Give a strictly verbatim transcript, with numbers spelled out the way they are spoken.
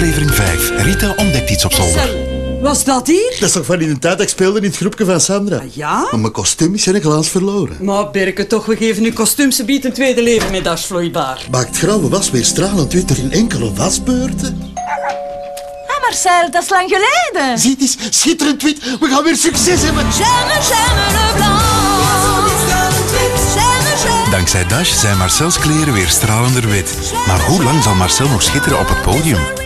Aflevering vijf. Rita ontdekt iets op zolder. Was dat hier? Dat is toch van in de tijd dat ik speelde in het groepje van Sandra. Ah, ja? Maar mijn kostuum is in een glans verloren. Maar Berke, toch, we geven uw kostuums biedt een tweede leven met das vloeibaar. Maakt grauwe was weer stralend wit door in enkele wasbeurten? Ah, Marcel, dat is lang geleden. Zie, het is schitterend wit. We gaan weer succes hebben. J'aime, j'aime le blanc. J'aime, j'aime. Dankzij Dash zijn Marcels kleren weer stralender wit. Maar hoe lang zal Marcel nog schitteren op het podium?